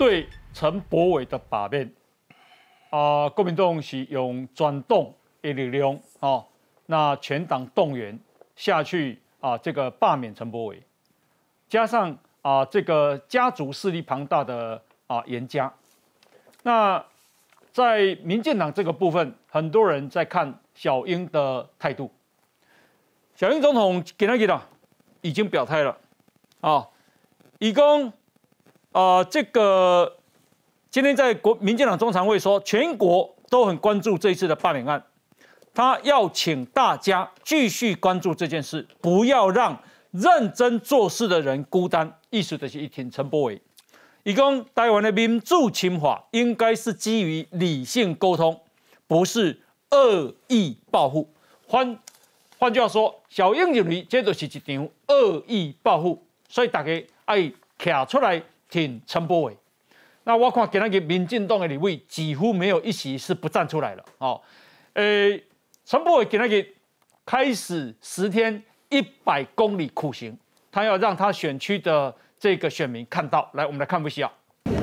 对陈柏惟的罢免，国民党是用全党的力量那全党动员下去这个罢免陈柏惟，加上这个家族势力庞大的严家，那在民进党这个部分，很多人在看小英的态度。小英总统今天已经表态了以公这个今天在民进党中常会说，全国都很关注这一次的罢免案，他要请大家继续关注这件事，不要让认真做事的人孤单。意思就是一听陈柏惟，他说台湾的民主侵华应该是基于理性沟通，不是恶意报复。换句话说，小英认为这就是一场恶意报复，所以大家爱站出来挺陈柏惟。那我看今天民进党的立委几乎没有一席是不站出来了陈柏惟今天开始10天100公里苦行，他要让他选区的这个选民看到。来，我们来看不需要。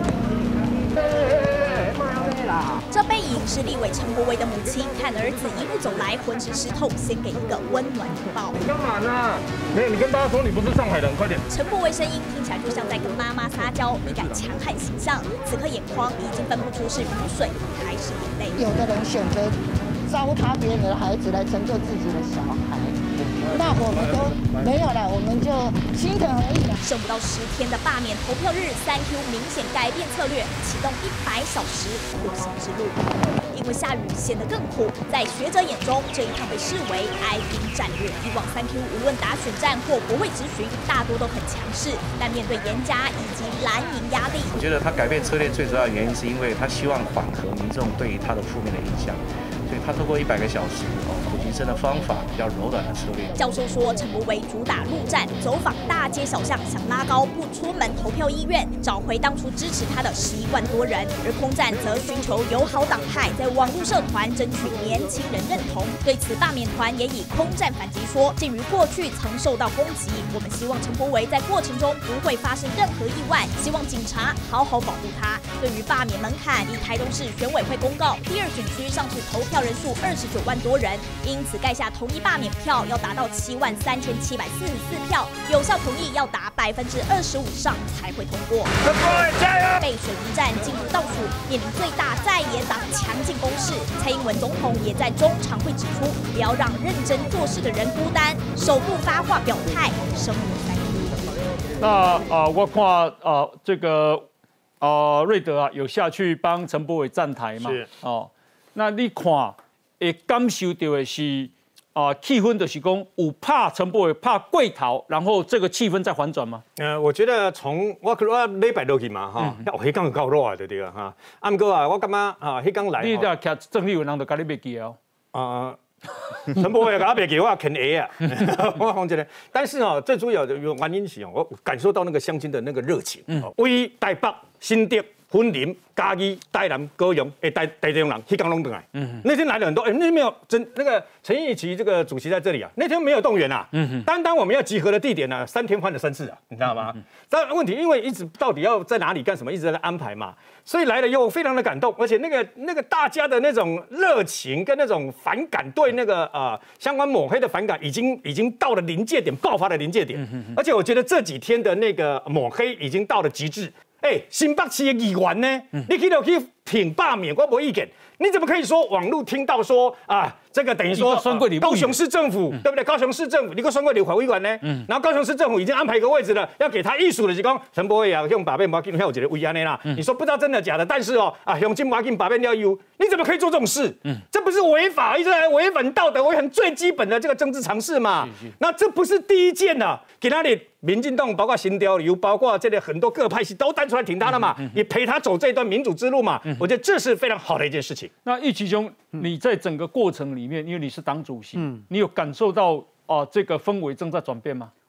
这背影是立委陈柏惟的母亲，看儿子一路走来，浑身湿透，先给一个温暖拥抱。 你干嘛呢？没有，你跟大家说你不是上海人，快点。 陈柏惟声音听起来就像在跟妈妈撒娇，一改强悍形象。此刻眼眶已经分不出是雨水还是眼泪。 有的人选择糟蹋别人的孩子来成就自己的小孩，那我们都没有了，我们就心疼而已了。 剩不到10天的罢免投票日，3Q 明显改变策略，启动100小时苦行之路。因为下雨显得更苦，在学者眼中，这一趟被视为哀兵战略。以往3Q 无论打选战或国会质询，大多都很强势，但面对严家以及蓝营压力， 我觉得他改变策略最主要的原因是因为他希望缓和民众对于他的负面的影响。所以他透过100个小时普及生的方法，比较柔软的策略。 教授说，陈柏惟主打陆战，走访大街小巷，想拉高不出门投票意愿，找回当初支持他的11万多人；而空战则寻求友好党派，在网络社团争取年轻人认同。对此，罢免团也以空战反击说，鉴于过去曾受到攻击，我们希望陈柏惟在过程中不会发生任何意外，希望警察好好保护他。对于罢免门槛，以台东市选委会公告，第2选区上次投票人数29万多人，因此盖下同意罢免票要达到73744票，有效同意要达25%以上才会通过。背水一战进入倒数，面临最大在野党强劲攻势，蔡英文总统也在中常会指出，不要让认真做事的人孤单，首度发话表态，声援3Q。 那我看这个瑞德有下去帮陈柏惟站台嘛？ 是那你看会感受到的是气氛就是讲有怕陈柏惟怕过头，然后这个气氛再反转吗？ 我觉得从我礼拜落去嘛迄天有够热的对啊不过我感觉迄天来， 你这徛郑丽文人就甲你袂记陈柏惟甲我袂记，我啃鞋我讲真的，但是最主要的原因是我感受到那个乡亲的那个热情，为台北、新竹、云林、嘉义、台南、高雄，台中人，迄天拢回来。那天来了很多，那天没有那个陈义奇这个主席在这里那天没有动员单单我们要集合的地点3天换了3次你知道吗？但问题因为一直到底要在哪里干什么，一直在安排嘛，所以来了以后非常的感动，而且那个大家的那种热情跟那种反感，对那个相关抹黑的反感，已经到了临界点，爆发的临界点。而且我觉得这几天的那个抹黑已经到了极致。新北市的议员呢，你去挺罢免，我没意见。你怎么可以说网络听到说这个等于说高雄市政府对不对？高雄市政府你个选过立法委员呢？然后高雄市政府已经安排一个位置了，要给他艺术的是讲陈柏惟用罢免不要紧，还有一个位安的啦。你说不知道真的假的，但是用金不要紧罢免掉有，你怎么可以做这种事？这不是违法，一直在违反道德，违反最基本的这个政治常识嘛？那这不是第一件给那里民进党包括新潮流，包括这里很多各派系都站出来挺他了嘛，也陪他走这段民主之路嘛。我觉得这是非常好的一件事情。 那义奇兄，你在整个过程里面，因为你是党主席，你有感受到这个氛围正在转变吗？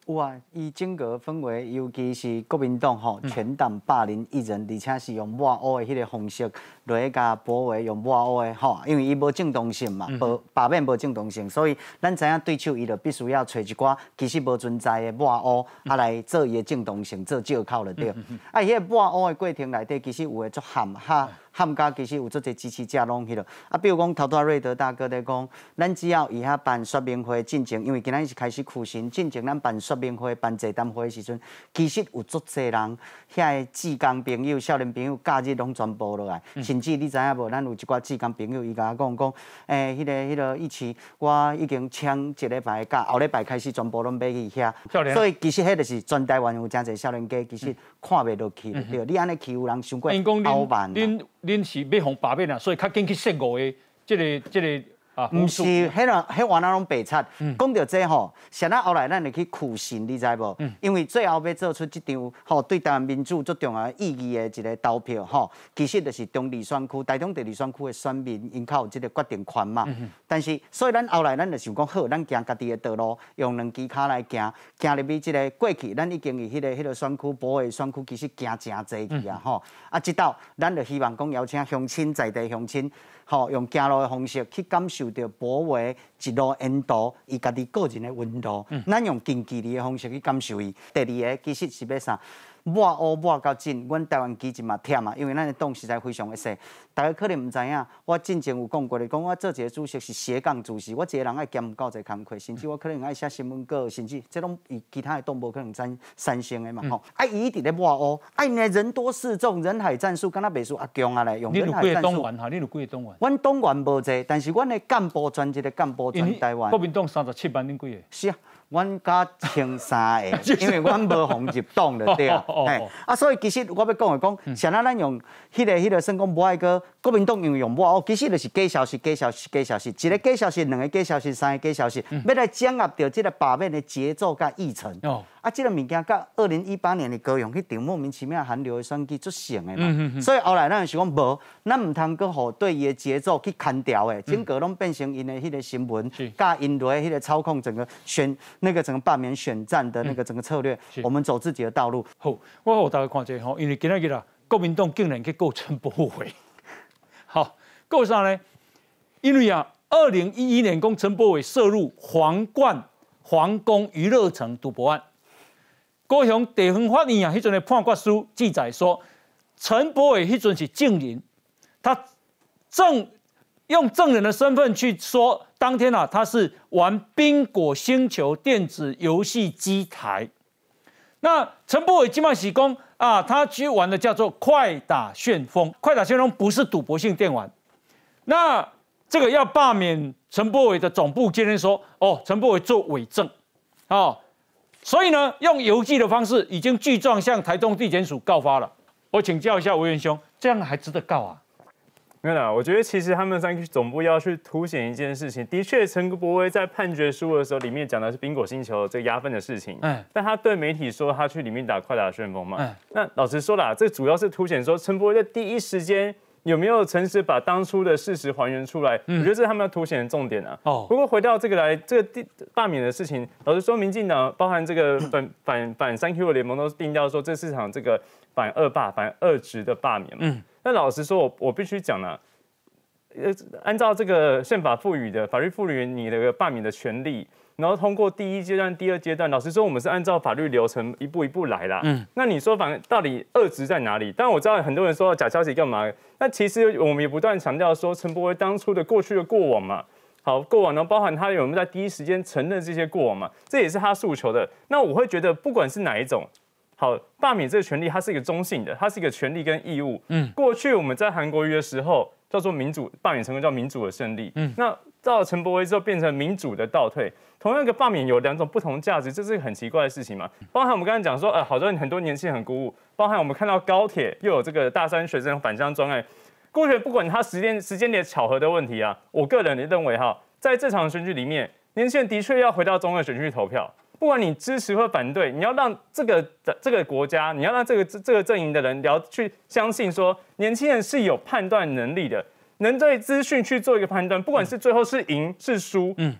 有啊，伊整个氛围，尤其是国民党吼，全党霸凌一人，而且是用抹黑的迄个方式来甲保卫用抹黑的吼，因为伊无正当性嘛，罢免无正当性，所以咱知影对手伊就必须要找一寡其实无存在的抹黑，来做伊的正当性，做借口就对。啊，迄个抹黑的过程内底，其实有诶足含甲其实有足侪支持者拢迄落。啊，比如讲头拄瑞德大哥在讲，咱只要以遐办说明会进前，因为今仔是开始苦行，进前咱办说明会、办座谈会的时阵，其实有足侪人，遐个志工朋友、少年朋友假日拢全部落来，甚至你知影无？咱有一寡志工朋友，伊甲我讲，迄个一起，我已经抢一礼拜的假，后礼拜开始全部拢买去遐。所以其实迄就是全台湾有真侪少年家，其实看袂落去对。你安尼欺负人，伤过傲慢。 恁是要互罢免啊，所以较紧去说误的这个啊， 毋是，迄话拢白贼。讲到这吼，谁咱后来咱会去苦心，你知无？因为最后要做出这场吼对台湾民主最重要意义的一个投票吼，其实就是中二选区、台中第二选区的选民，因靠有这个决定权嘛。但是，所以咱后来咱就想讲，好，咱行家己的道路，用两支脚来行，行入去这个过去，咱已经伫迄个选区、保卫选区，其实行真济去啊吼。啊，直到咱就希望讲邀请乡亲在地乡亲。吼，用行路的方式去感受到保卫一路沿途伊家己个人的温度，咱用近距离的方式去感受伊。第二个其实是要啥？抹黑抹到尽，阮台湾基金嘛忝啊，因为咱的党实在非常的细。大家可能毋知影，我进前有讲过咧，讲我做一个主席是斜杠主席，我一个人爱兼够一个工课，甚至我可能爱写新闻稿，甚至这种其他的党无可能三星的嘛吼。啊，伊一直咧抹黑，啊，因为人多势众，人海战术，敢若袂输阿强啊来用人海战术。 你有几个党员哈？你有几个党员？ 阮党员无济，但是阮的干部专一的干部全台湾。 国民党37万，恁几个？ 是啊。阮加前3个，因为阮无红入党就对啊。啊，所以其实我要讲的讲，像咱用迄个算讲无爱个国民党用抹黑，其实就是假消息，假消息，假消息，一个假消息，两个假消息，三个假消息，要来掌握到这个罢免的节奏甲议程。啊，这个物件甲2018年的高雄迄场莫名其妙韩流的选举足像的嘛。所以后来咱就想讲无，咱唔通搁互对伊的节奏去牵调的，整个拢变成因的迄个新闻，甲因的迄个操控整个整个罢免选战的那个整个策略，我们走自己的道路。 好，我互大家看一下吼，因为今仔日啦，国民党竟然去告陈柏惟。好，告啥呢？因为啊，2011年讲陈柏惟涉入皇宫娱乐城赌博案，高雄地方法院啊，迄阵的判决书记载说，陈柏惟迄阵是证人，他用证人的身份去说，当天啊，他是玩宾果星球电子游戏机台。那陈柏惟基本是讲啊，他去玩的叫做快打旋风，快打旋风不是赌博性电玩。那这个要罢免陈柏惟的总部今天说，陈柏惟做伪证，所以呢，用邮寄的方式已经具状向台中地检署告发了。我请教一下委员兄，这样还值得告啊？ 没有啦，我觉得其实他们3个总部要去凸显一件事情，的确，陈柏惟在判决书的时候里面讲的是宾果星球这个压分的事情，但他对媒体说他去里面打快打旋风嘛，那老实说啦，这主要是凸显说陈柏惟在第一时间有没有诚实把当初的事实还原出来，我觉得这是他们要凸显的重点啊。不过回到这个罢免的事情，老实说，民进党包含这个反3Q 的联盟都定调说这是场这个反二职的罢免嘛。但老实说，我必须讲呢，按照这个宪法赋予的法律赋予你的罢免的权利，然后通过第1阶段、第2阶段，老实说，我们是按照法律流程一步一步来啦。那你说到底二职在哪里？当然我知道很多人说假消息干嘛，那其实我们也不断强调说陈柏惟当初的过去的过往嘛。好，过往呢，包含他有没有在第一时间承认这些过往嘛？这也是他诉求的。那我会觉得，不管是哪一种。好，罢免这个权利，它是一个中性的，它是一个权利跟义务。过去我们在韩国瑜的时候叫做民主，罢免成功叫民主的胜利。那到了陈柏惟之后变成民主的倒退。同样一个罢免有2种不同价值，这是一个很奇怪的事情嘛。包含我们刚才讲说，好多很多年轻人很鼓舞，包含我们看到高铁又有这个大三学生返乡专案，过去不管它时间点巧合的问题啊，我个人认为在这场选举里面，年轻人的确要回到中二选区投票。不管你支持或反对，你要让这个国家，你要让这个阵营的人去相信说，年轻人是有判断能力的，能对资讯去做一个判断，不管是最后是赢是输，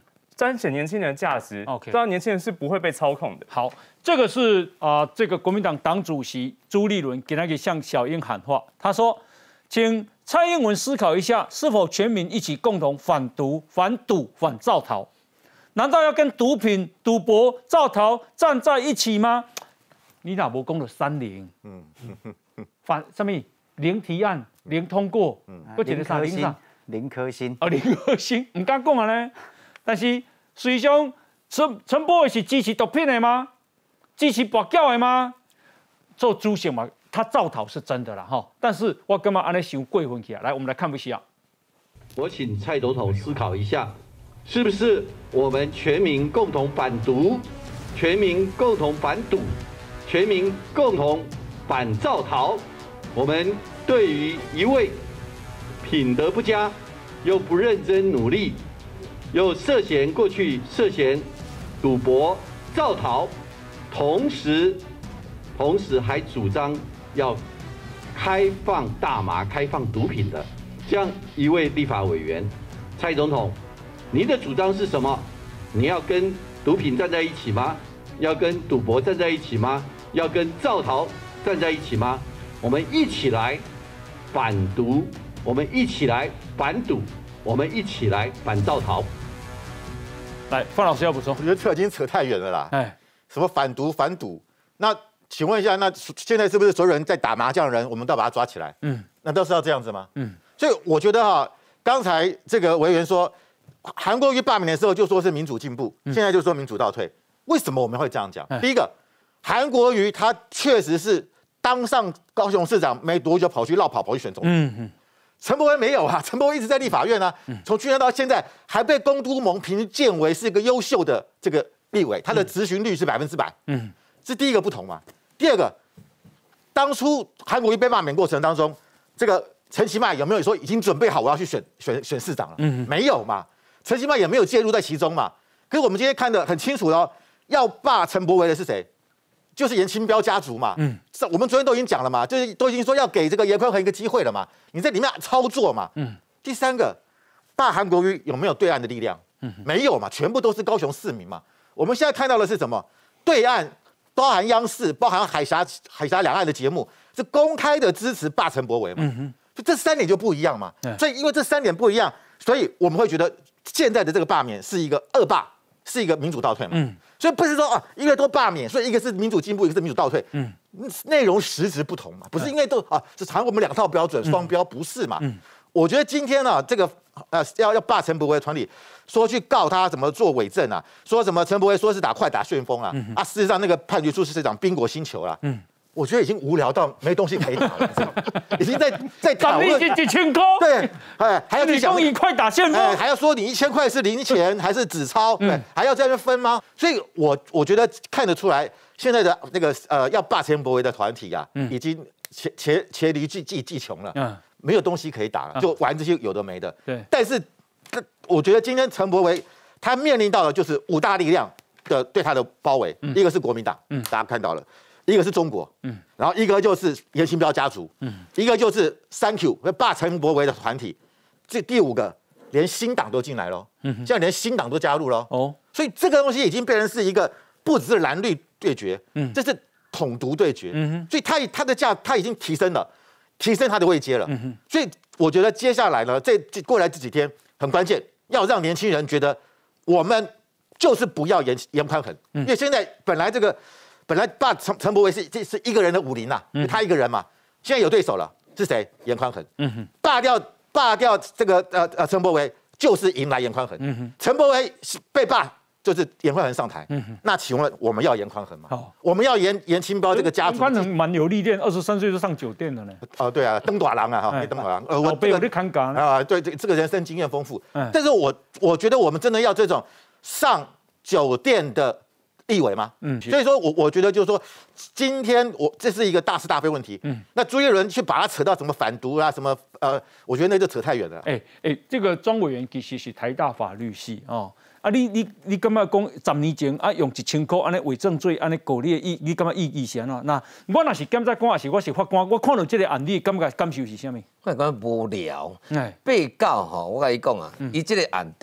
彰显年轻人的价值， OK 让年轻人是不会被操控的。 好，这个是这个国民党党主席朱立伦给那个向小英喊话，他说，请蔡英文思考一下，是否全民一起共同反毒、反赌、反造逃？难道要跟毒品、赌博、造逃站在一起吗？你哪无讲了30，反什么零提案、零通过，搁一个啥零啥？ 0颗星哦，0颗星，唔敢讲啊呢。但是实际上，陈柏惟是支持毒品的吗？支持跋筊的吗？做主席嘛，他造逃是真的啦哈。但是我干嘛安尼想过分起来？来，我们来看不下。 我请蔡总统思考一下，是不是我们全民共同反毒，全民共同反赌，全民共同反造逃？我们对于一位品德不佳，又不认真努力，又过去涉嫌赌博、造逃，同时还主张要开放大麻、开放毒品的这样一位立法委员，蔡总统，您的主张是什么？你要跟毒品站在一起吗？要跟赌博站在一起吗？要跟造逃站在一起吗？我们一起来反毒，我们一起来反赌，我们一起来反造逃。 来，范老师要补充。 我觉得已经扯太远了啦。 哎， 什么反毒反赌？那请问一下，那现在是不是所有人在打麻将的人，我们都要把他抓起来？那都是要这样子吗？所以我觉得哈，刚才这个委员说，韩国瑜罢免的时候就说是民主进步，现在就说民主倒退。为什么我们会这样讲？第一个，韩国瑜他确实是当上高雄市长没多久跑去跑去选总统。陈柏惟没有啊，陈柏惟一直在立法院啊，从去年到现在还被公都盟评鉴为是一个优秀的这个立委，他的质询率是100%。这第一个不同嘛。第二个，当初韩国瑜被罢免过程当中，这个陈其迈有没有说已经准备好我要去选市长了？没有嘛，陈其迈也没有介入在其中嘛。可是我们今天看得很清楚了，要罢陈柏惟的是谁？就是严清标家族嘛。我们昨天都已经讲了嘛，就是都已经说要给这个严宽恒一个机会了嘛。你在里面操作嘛。第三个，罢韩国瑜有没有对岸的力量？没有嘛，全部都是高雄市民嘛。我们现在看到的是什么？对岸包含央视、包含海峡两岸的节目，是公开的支持罢陈柏惟嘛。就这3点就不一样嘛。所以因为这3点不一样，所以我们会觉得现在的这个罢免是一个恶罢，是一个民主倒退嘛。所以不是说啊，因为都罢免，所以一个是民主进步，一个是民主倒退。内容实质不同嘛，不是因为都啊，是常我们2套标准，双标不是嘛。我觉得今天呢，这个要罢陈柏惟的团体说去告他怎么做伪证啊，说什么陈柏惟说是快打旋风啊，事实上那个判决书是讲宾果星球啦。我觉得已经无聊到没东西可以打了，已经在讨论几千块， 对，还要去讲你快打旋风， 还要说你1000块是零钱还是纸钞，还要在那分吗？所以我觉得看得出来，现在的那个要罢陈柏惟的团体啊，已经黔驴技穷了，没有东西可以打了，就玩这些有的没的。 对， 但是我觉得今天陈柏惟他面临到的就是5大力量的对他的包围，一个是国民党，大家看到了。一个是中国，然后一个就是严清标家族，一个就是3Q 罢陈柏惟的团体，这第5个连新党都进来了，现在连新党都加入了，所以这个东西已经变成是一个不只是蓝绿对决，这是统独对决，所以他已经提升他的位阶了，所以我觉得接下来呢，过来这几天很关键，要让年轻人觉得我们就是不要严宽恒，因为现在本来罢陈柏惟是一个人的武林呐，他一个人嘛。现在有对手了，是谁？严宽恒。罢掉这个陈柏惟，就是迎来严宽恒。陈柏惟被罢，就是严宽恒上台。那请问我们要严宽恒吗？我们要严清标这个家族。 严宽恒蛮有历练，23岁就上酒店了呢。 对啊，登大郎啊，哈，登大郎。 我被你看岗啊，对，这个人生经验丰富。但是我觉得我们真的要这种上酒店的立委吗？所以说我觉得就是说，今天这是一个大是大非问题。那朱立伦去把它扯到什么反毒啊，什么我觉得那就扯太远了。 这个庄委员其实是台大法律系哦。你感觉讲10年前用1000块安尼伪证罪安尼告你的你感觉意义是安怎？那我若是检察官，还是我是法官，我看到这个案例，感受是啥物？ 我感觉无聊。被告吼，我甲你讲啊，伊这个案题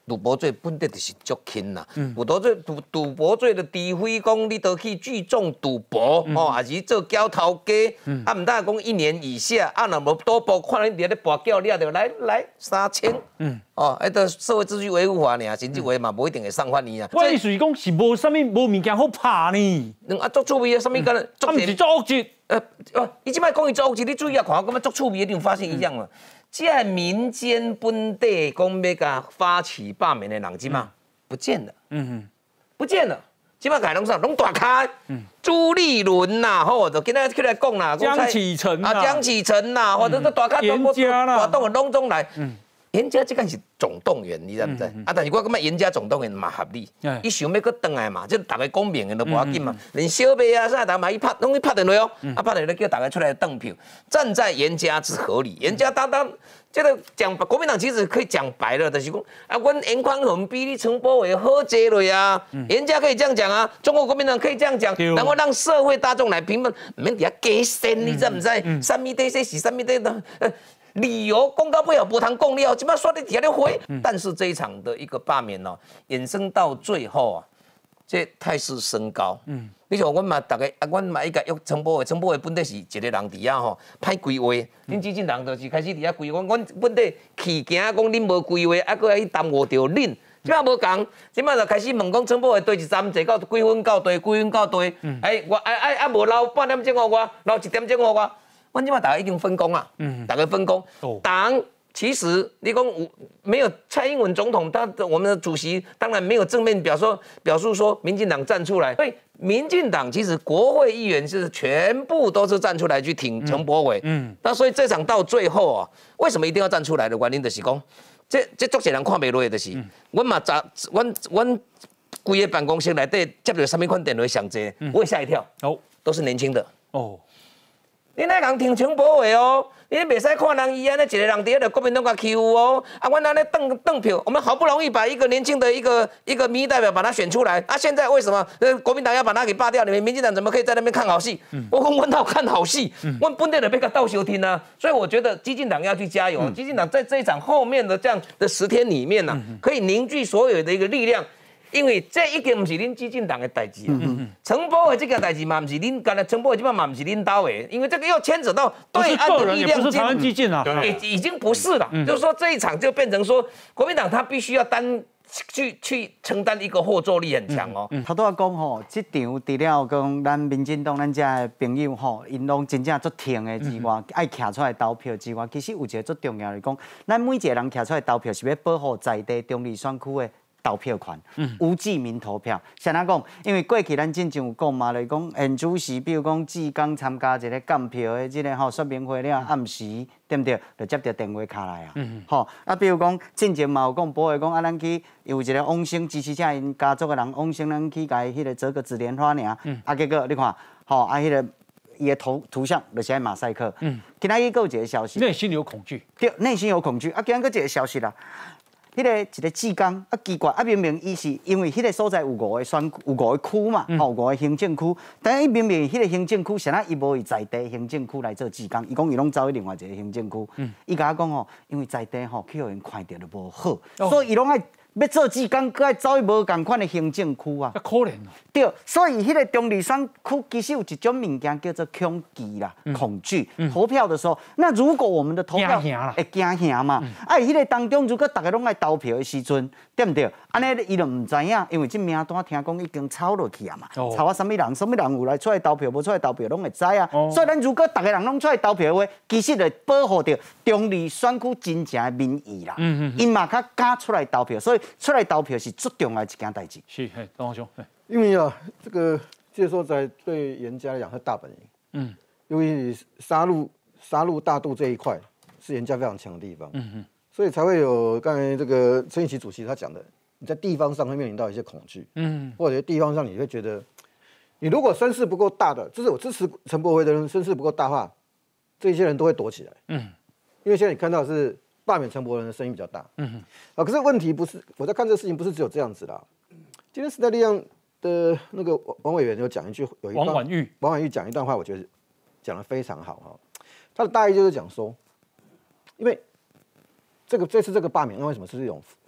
赌博罪本来就是足轻啦，赌博罪的除非讲你都去聚众赌博哦，还是做交头家，啊，唔但讲1年以下，啊，若无赌博，看你伫咧博缴了就来3000，哦，迄个社会秩序维护法尔，甚至话嘛无一定会送翻你啊。 我意思是讲是无啥物无物件好拍呢， 啊，足趣味啊，啥物干？ 他们是做恶质， 伊即摆讲伊做恶质，你注意啊，看我感觉足趣味，你有发现一样啊？这民间本地讲要甲发起罢免的人，即嘛不见了，不见了。即摆改拢啥？拢大咖，朱立伦呐，吼，就今仔起来讲啦， 江启臣啊， 江启臣呐，或者是大咖严家啦， 大动拢总来。严家这个是总动员，你知唔知？啊，但是我感觉严家总动员嘛合理，伊想要搁转来嘛，即大家公平的都无要紧嘛，连小妹啊啥，大嘛伊拍，拢去拍电话哦，拍电话叫大家出来登票，站在严家之合理，严家当这个讲国民党其实可以讲白了，就是讲啊，阮严宽宏比你陈柏惟好济了呀，严家可以这样讲啊，中国国民党可以这样讲，然后让社会大众来评论，唔免底下假sen你知唔知？什么底是什么底理由公告不了，无通讲了，即摆说你底下咧回。但是这一场的一个罢免哦，衍生到最后啊，这态势升高。你像阮嘛，大家啊，阮嘛伊个约陈柏惟，陈柏惟本地是一个人伫遐吼，歹规划。恁基进党就是开始伫遐规划，阮本地起惊讲恁无规划，啊，搁爱去耽误着恁。即摆无共，即摆就开始问讲陈柏惟对一站坐到几分到地，几分到地。我无留半点钟我，留1点钟我。阮即摆大家已经分工啊，大家分工。党其实你讲没有蔡英文总统，我们的主席当然没有正面表述说民进党站出来，所以民进党其实国会议员是全部都是站出来去挺陈柏惟。那所以这场到最后啊，为什么一定要站出来的原因就是讲，这足侪人看袂落的，就是阮嘛阮规个办公室内底接到什么款电话上济，我会吓一跳。都是年轻的。你那人挺陈柏惟哦，你袂使看人伊安尼一个人伫咧国民党甲欺负哦。啊，阮安尼邓票，我们好不容易把一个年轻的一个民意代表把他选出来，啊，现在为什么国民党要把他给罢掉？你们民进党怎么可以在那边看好戏？我讲阮到看好戏，阮本地人被他倒收听啊。所以我觉得基进党要去加油，基进党在这一场后面的这样的10天里面呢，可以凝聚所有的一个力量。因为这已经不是恁基进党的代志啊，陈柏惟这个代志嘛，不是恁干的，陈柏惟这边嘛不是恁刀的，因为这个又牵扯到对岸的力量， 不是台湾基进啊， 已经不是了，就是说这一场就变成说国民党他必须要去承担一个后坐力很强哦。 头拄仔讲吼，这场除了讲咱民进党咱遮的朋友吼，因拢真正足挺的之外，爱徛出来投票之外，其实有一个足重要的讲，咱每一个人徛出来投票是要保护在地中立选区的投票权，无记名投票。像咱讲，因为过去咱真正有讲嘛，就是讲现主席，比如讲志刚参加一个监票的这个吼说明会了，暗时对不对？就接到电话卡来啊，吼啊，比如讲进前嘛有讲，保卫讲啊，咱去有一个往生支持者因家族的人往生，咱去甲伊迄个折个纸莲花尔，啊，结果你看，吼啊，迄个伊的图像就是在马赛克，今仔日有一个消息， 内心有恐惧， 对，内心有恐惧，啊，今仔日一个消息啦。迄个一个志刚啊，奇怪啊，明明伊是因为迄个所在有5个区嘛，吼5个行政区，但伊明明迄个行政区，啥伊无以在地行政区来做志刚，伊讲伊拢走去另外一个行政区，伊甲我讲吼，因为在地吼去互因看到就无好，所以伊拢爱要做志刚，搁爱走去无共款的行政区啊， 可怜哦。 对，所以迄个中立选区其实有一种物件叫做恐惧啦、恐惧。投票的时候，那如果我们的投票会惊吓嘛，迄个当中如果大家拢爱投票的时阵，对不对？安尼伊就唔知影，因为这名单听讲已经抄落去啊嘛，抄啊什么人有来出来投票，无出来投票拢会知啊。所以咱如果大家人拢出来投票的话，其实就保护着中立选区真正的民意啦。因嘛较敢出来投票，所以出来投票是最重要的一件代志。 是，东华兄。 因为啊，这个所在对严家来讲是大本营，因为杀戮大度这一块是严家非常强的地方，所以才会有刚才这个陈以奇主席他讲的，你在地方上会面临到一些恐惧，或者地方上你会觉得，你如果声势不够大的，就是我支持陈柏惟的人声势不够大的话，这些人都会躲起来，因为现在你看到的是罢免陈柏惟人的声音比较大，可是问题不是我在看这个事情不是只有这样子啦，今天时代力量的那个王委员有讲一句，王婉玉讲一段话，我觉得讲得非常好哈。他的大意就是讲说，因为这次这个罢免，为什么是一种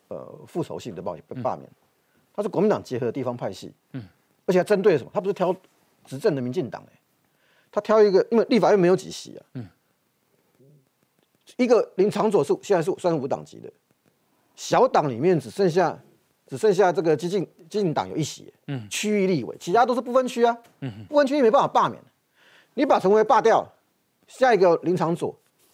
复仇性的罢免，它是国民党结合地方派系，而且还针对什么？他不是挑执政的民进党他挑一个，因为立法院没有几席啊，一个林昶佐现在是算是无党籍的，小党里面只剩下这个基进党有1席，区域立委，其他都是不分区啊，不分区没办法罢免，你把陈柏惟罢掉，下一个林昶佐，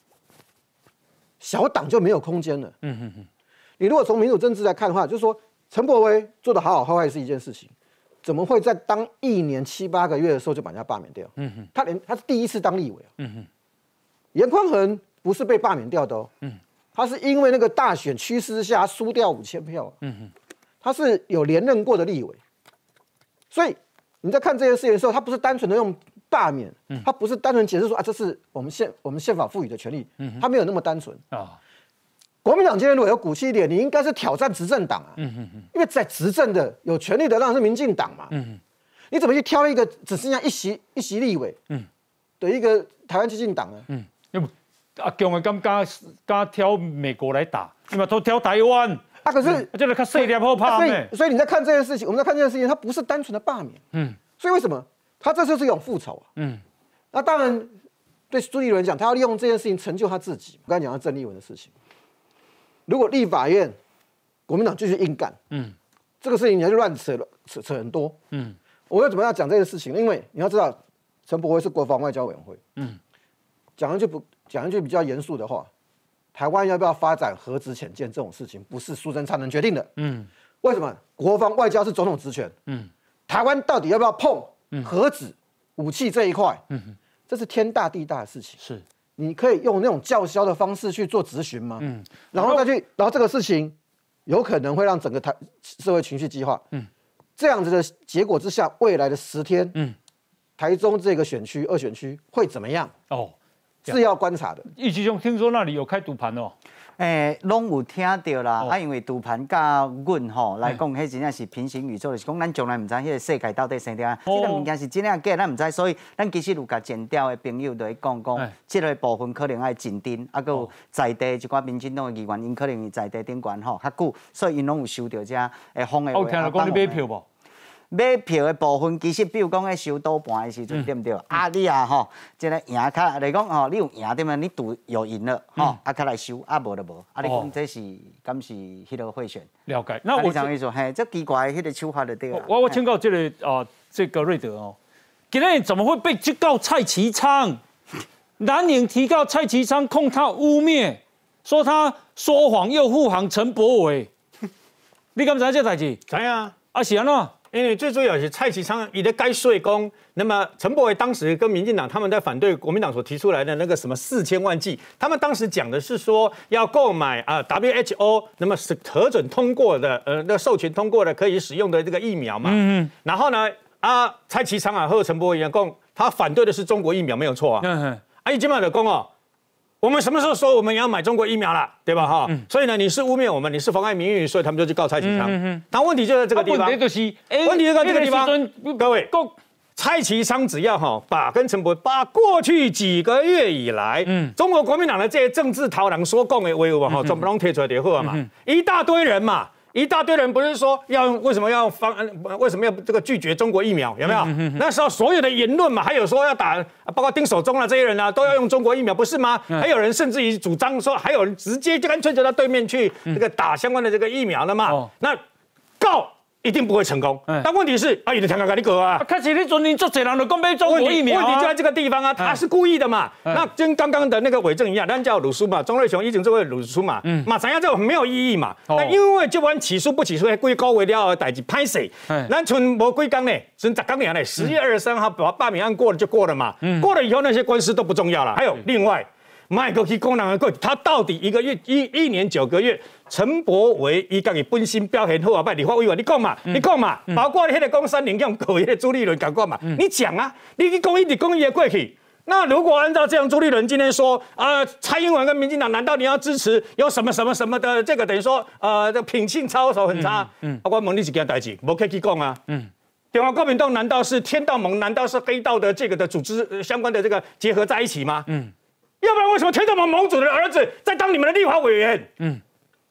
小党就没有空间了，你如果从民主政治来看的话，就是说陈柏惟做得好坏是一件事情，怎么会在当1年7、8个月的时候就把人家罢免掉？他是第一次当立委严宽恒不是被罢免掉的哦，他是因为那个大选趋势下输掉5000票，他是有连任过的立委，所以你在看这件事情的时候，他不是单纯的用罢免，他不是单纯解释说这是我们宪法赋予的权利，他没有那么单纯啊。国民党今天如果有骨气一点，你应该是挑战执政党啊，因为在执政的有权利的当然是民进党嘛，你怎么去挑一个只剩下一席立委的一个台湾基进党呢？ 阿强的敢挑美国来打，你嘛都挑台湾啊？可是这个较细粒好拍呢。 所以你在看这件事情，我们在看这件事情，它不是单纯的罢免，所以为什么他这就是一种复仇啊？那当然对朱立伦讲，他要利用这件事情成就他自己。我刚才讲到郑丽文的事情。如果立法院国民党继续硬干，这个事情你还是乱扯很多，我为什么要讲这个事情？因为你要知道，陈柏惟是国防外交委员会，讲一句比较严肃的话，台湾要不要发展核子潜舰这种事情，不是苏贞昌能决定的，为什么？国防外交是总统职权，台湾到底要不要碰核子武器这一块，这是天大地大的事情，是。你可以用那种叫嚣的方式去做质询吗？然后这个事情有可能会让整个社会情绪激化。这样子的结果之下，未来的10天，台中这个2选区会怎么样？是要观察的。 易吉兄，听说那里有开赌盘哦。 拢有听到啦，因为赌盘甲阮吼来讲，迄真正是平行宇宙，就是讲咱从来唔知迄个世界到底生点啊，这个物件是真正假，咱唔知，所以咱其实有甲剪掉的朋友就会讲，这个部分可能爱紧盯，啊，佮在地一寡民进党的议员，因可能在地顶悬吼较久，所以因拢有收到这风的话。 我听人讲你买票无？ 买票的部分，其实比如讲咧收赌盘的时阵，对不对？你吼，即个赢卡来讲吼，你有赢对吗？你赌有赢了，吼，卡来收，无就无。你讲这是敢是迄个贿选？ 了解。那我想说，嘿，这奇怪的迄个手法就对了。 我请教这个这个瑞德哦，今天怎么会被去告蔡其昌？蓝营提告蔡其昌，控他污蔑，说他说谎又护航陈柏惟。你敢知这代志？ 知啊。 是安怎？ 因为最主要是蔡其昌也在该税工，那么陈柏惟当时跟民进党他们在反对国民党所提出来的那个什么4000万剂，他们当时讲的是说要购买WHO 那么是核准通过的那授权通过的可以使用的这个疫苗嘛，然后呢蔡其昌和陈柏惟讲他反对的是中国疫苗没有错啊，伊今晚的讲哦。我们什么时候说我们要买中国疫苗了，对吧？哈，所以呢，你是污蔑我们，你是妨碍名誉，所以他们就去告蔡其昌。但问题就在这个地方，问题就在这个地方。各位，蔡其昌只要跟陈柏惟把过去几个月以来，中国国民党的这些政治讨人说讲的话有全部都贴出来就好嘛，一大堆人嘛。一大堆人不是说为什么要这个拒绝中国疫苗？有没有？那时候所有的言论嘛，还有说要打，包括丁守中啊这些人啊，都要用中国疫苗，不是吗？还有人甚至于主张说，还有人直接就干脆就到对面去这个打相关的这个疫苗了嘛？那告一定不会成功。但问题是，有的听讲你搞啊， 开始你昨天做这人就讲买中国疫苗， 问题就在这个地方啊，他是故意的嘛。那跟刚刚的那个伪证一样，咱叫鲁书嘛，钟瑞雄已经这位鲁书嘛，怎样这种没有意义嘛？那因为就管起诉不起诉，几高为了代志拍谁？咱存无几天呢，剩10天呢，10月23号把罢免案过了就过了嘛。过了以后那些官司都不重要了。还有另外。麦克去公人的他到底一年9个月，陈柏惟伊家己本身表现好啊，拜立法委员，你讲嘛，包括迄个讲3年告迄个朱立伦讲过嘛，你讲啊，你去讲一直讲伊的过去。那如果按照这样，朱立伦今天说，蔡英文跟民进党难道你要支持有什么的这个等于说这品性操守很差？我问你一件代志，无客气讲啊。中华国民党难道是天道盟？难道是黑道的这个的组织相关的这个结合在一起吗？要不然为什么天道盟盟主的儿子在当你们的立法委员？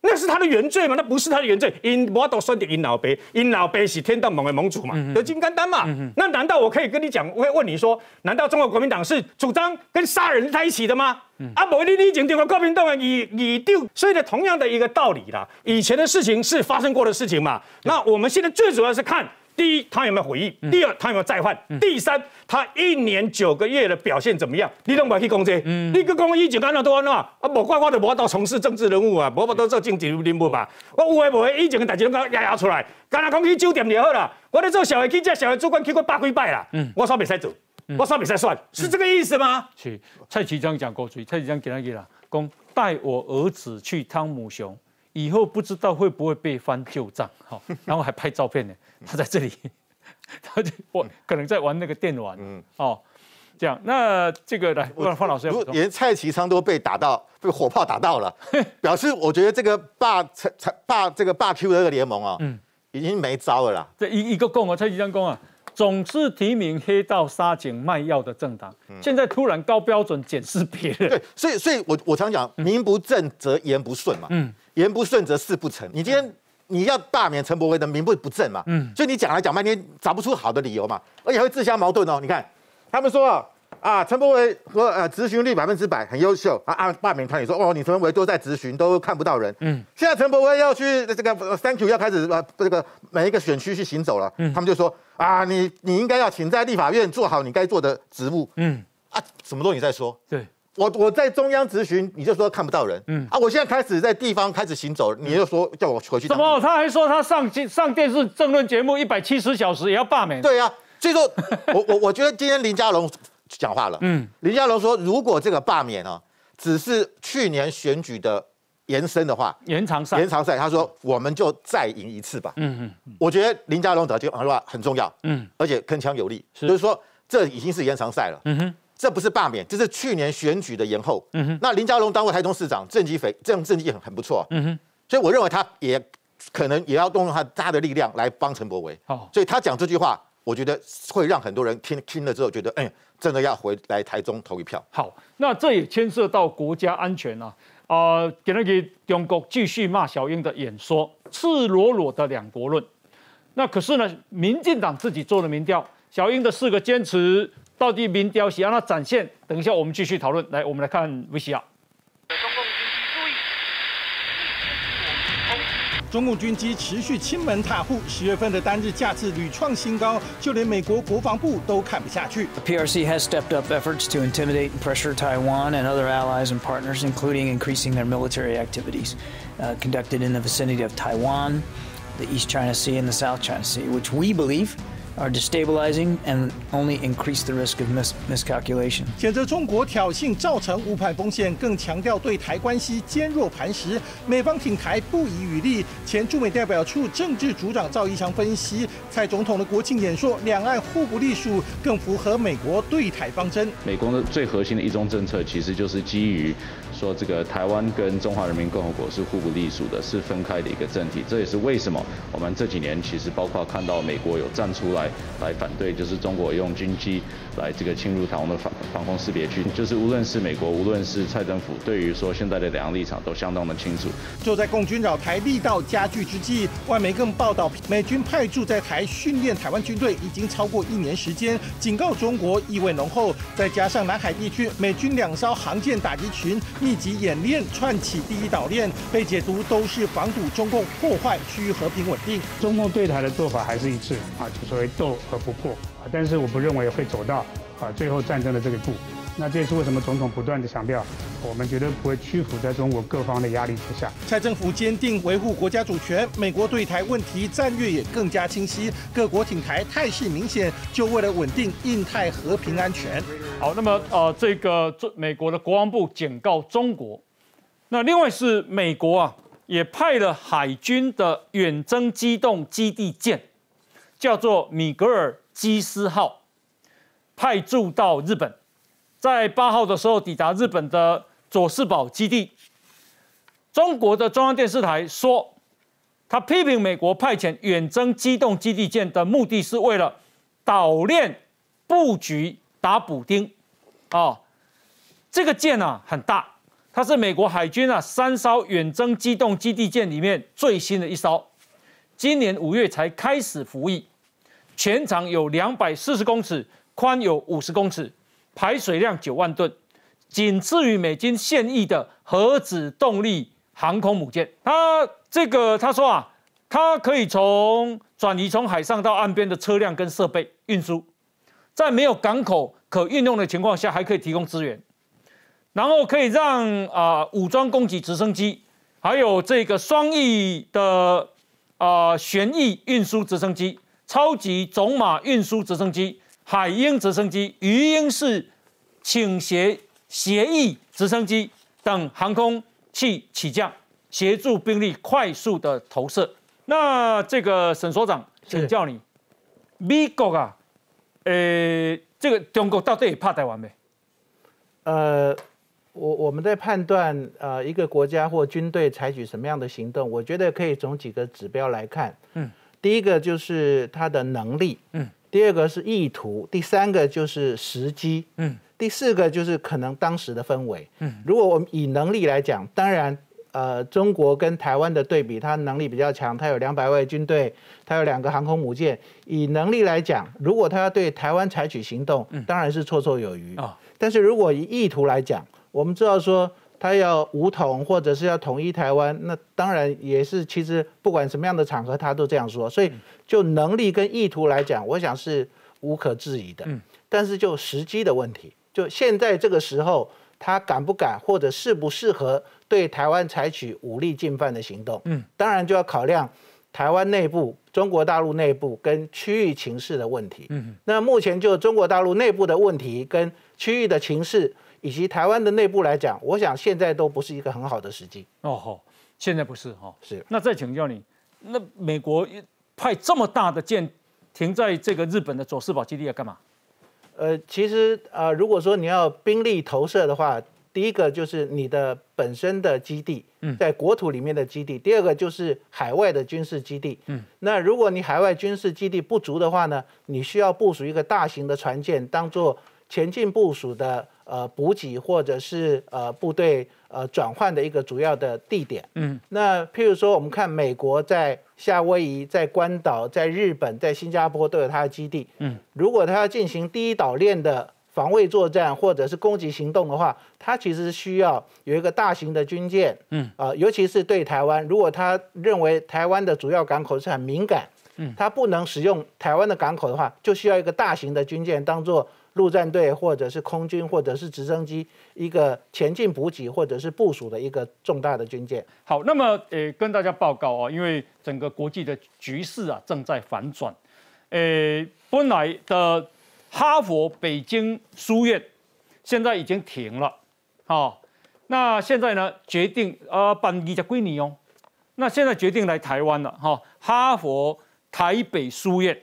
那是他的原罪吗？那不是他的原罪，因我都选择因老爸，因老爸是天道盟的盟主嘛，就金刚丹嘛。那难道我可以跟你讲，我会问你说，难道中国国民党是主张跟杀人在一起的吗？啊，不，你已经对国民党的你丢，所以呢，同样的一个道理啦，以前的事情是发生过的事情嘛。那我们现在最主要是看。第一，他有没有悔意？第二，他有没有再犯？第三，他1年9个月的表现怎么样？你都不要去讲这，你去讲以前安怎都安怎，啊，无怪我就无到从事政治人物啊，无法都做政治人物吧。我有诶无诶，以前的代志拢压出来，干那讲去酒店就好啦。我咧做小的记者、小的主管去过8几摆啦，我说袂使做，我说袂使算，是这个意思吗？ 是蔡局长讲过，蔡局长给他啦，讲带我儿子去汤姆熊。以后不知道会不会被翻旧账，好，然后还拍照片呢。他在这里，他就可能在玩那个电玩，哦，这样。那这个来，范老师， 连蔡其昌都被打到，被火炮打到了，表示我觉得这个霸 Q 的这个联盟啊，已经没招了啦。 这一个共啊，蔡其昌共啊，总是提名黑道杀警卖药的政党，现在突然高标准检视别人。 对，所以我常讲，名不正则言不顺嘛，言不顺则事不成。你今天你要罢免陈柏惟的名不正嘛，所以你讲来讲半天找不出好的理由嘛，而且会自相矛盾哦。你看，他们说啊，陈柏惟说咨询率100%很优秀啊，罢免团也说哦，你陈柏惟都在咨询，都看不到人。现在陈柏惟要去这个 Thank you 要开始这个每一个选区去行走了，他们就说啊，你应该要请在立法院做好你该做的职务。什么东西在说？对。我在中央咨询，你就说看不到人，我现在开始在地方开始行走，你就说叫我回去。 怎么？他还说他上电视政论节目170小时也要罢免？ 对啊，所以说我觉得今天林佳龙讲话了，林佳龙说如果这个罢免只是去年选举的延伸的话， 延长赛， 他说我们就再赢一次吧。我觉得林佳龙的这句话很重要，而且铿锵有力，就是说这已经是延长赛了。这不是罢免，这是去年选举的延后。那林佳龙当过台中市长，政绩很不错。所以我认为他也可能也要动用他的力量来帮陈柏惟。所以他讲这句话，我觉得会让很多人听了之后觉得，真的要回来台中投一票。 好，那这也牵涉到国家安全啊。给那个中国继续骂小英的演说，赤裸裸的两国论。那可是呢，民进党自己做了民调，小英的4个坚持。到底民调是让它展现？等一下我们继续讨论。来，我们来看 VCR。 中共军机持续亲门踏户，10月份的单日架次屡创新高，就连美国国防部都看不下去。 The PRC has stepped up efforts to intimidate and pressure Taiwan and other allies and partners, including increasing their military activities conducted in the vicinity of Taiwan, the East China Sea, and the South China Sea, which we believe are destabilizing and only increase the risk of miscalculation. 谴责中国挑衅造成误判风险，更强调对台关系坚若磐石，美方挺台不遗余力。前驻美代表处政治组长赵一翔分析，蔡总统的国庆演说，两岸互不隶属，更符合美国对台方针。 美国的最核心的一中政策，其实就是基于说这个台湾跟中华人民共和国是互不隶属的，是分开的一个政体。这也是为什么我们这几年其实包括看到美国有站出来反对，就是中国用军机来这个侵入台湾的防空识别区，就是无论是美国，无论是蔡政府，对于说现在的两岸立场都相当的清楚。 就在共军扰台力道加剧之际，外媒更报道，美军派驻在台训练台湾军队已经超过1年时间，警告中国意味浓厚。再加上南海地区美军2艘航舰打击群密集演练，串起第一岛链，被解读都是防堵中共破坏区域和平稳定。 中共对台的做法还是一致就所谓斗而不破但是我不认为会走到最后战争的这一步。那这也是为什么总统不断的强调，我们绝对不会屈服在中国各方的压力之下。 蔡政府坚定维护国家主权，美国对台问题战略也更加清晰，各国挺台态势明显，就为了稳定印太和平安全。 好，那么这个美国的国防部警告中国，那另外是美国也派了海军的远征机动基地舰，叫做米格尔基斯号，派驻到日本。在8号的时候抵达日本的佐世保基地，中国的中央电视台说，他批评美国派遣远征机动基地舰的目的是为了岛链布局打补丁。这个舰很大， 它是美国海军3艘远征机动基地舰里面最新的一艘，今年5月才开始服役，全长有240公尺，宽有50公尺，排水量9万吨，仅次于美军现役的核子动力航空母舰。他说它可以转移从海上到岸边的车辆跟设备运输，在没有港口可运用的情况下，还可以提供支援，然后可以让武装攻击直升机，还有这个双翼的旋翼运输直升机、超级种马运输直升机、海鹰直升机、鱼鹰式倾斜斜翼直升机等航空器起降，协助兵力快速的投射。那这个沈所长，请教你，美国这个中国到底怕台湾没？ 我们在判断一个国家或军队采取什么样的行动，我觉得可以从几个指标来看。第一个就是它的能力，第二个是意图，第三个就是时机，第四个就是可能当时的氛围。如果我们以能力来讲，当然。中国跟台湾的对比，它能力比较强，它有200位军队，它有2个航空母舰。以能力来讲，如果它要对台湾采取行动，当然是绰绰有余。但是如果以意图来讲，我们知道说它要武统或者是要统一台湾，那当然也是其实不管什么样的场合，他都这样说。所以就能力跟意图来讲，我想是无可置疑的。但是就时机的问题，就现在这个时候。他敢不敢或者适不适合对台湾采取武力进犯的行动？当然就要考量台湾内部、中国大陆内部跟区域情势的问题。那目前就中国大陆内部的问题跟区域的情势，以及台湾的内部来讲，我想现在都不是一个很好的时机。 现在不是是。 那再请教你，那美国派这么大的舰停在这个日本的佐世保基地要干嘛？ 其实如果说你要兵力投射的话，第一个就是你的本身的基地，在国土里面的基地；第二个就是海外的军事基地。那如果你海外军事基地不足的话呢，你需要部署一个大型的船舰，当做前进部署的补给或者是部队转换的一个主要的地点。那譬如说我们看美国在夏威夷、在关岛、在日本、在新加坡都有它的基地。如果它要进行第一岛链的防卫作战或者是攻击行动的话，它其实需要有一个大型的军舰。尤其是对台湾，如果他认为台湾的主要港口是很敏感，他不能使用台湾的港口的话，就需要一个大型的军舰当做陆战队或者是空军或者是直升机一个前进补给或者是部署的一个重大的军舰。 好，那么跟大家报告因为整个国际的局势正在反转。本来的哈佛北京书院现在已经停了，那现在呢决定办20几年哦，那现在决定来台湾了哈佛台北书院，